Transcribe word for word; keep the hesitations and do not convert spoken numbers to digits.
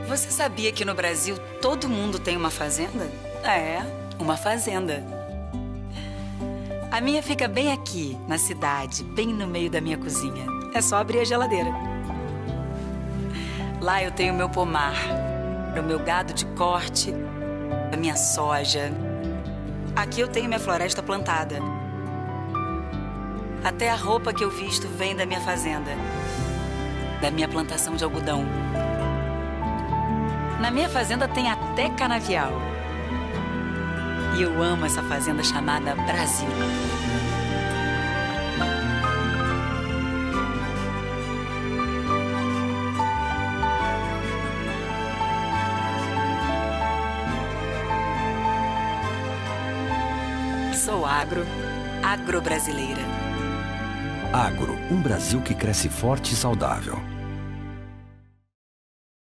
Você sabia que no Brasil todo mundo tem uma fazenda? É, uma fazenda. A minha fica bem aqui, na cidade, bem no meio da minha cozinha. É só abrir a geladeira. Lá eu tenho meu pomar, o meu gado de corte, a minha soja. Aqui eu tenho minha floresta plantada. Até a roupa que eu visto vem da minha fazenda, da minha plantação de algodão. Na minha fazenda tem até canavial. E eu amo essa fazenda chamada Brasil. Sou agro, agrobrasileira. Agro, um Brasil que cresce forte e saudável.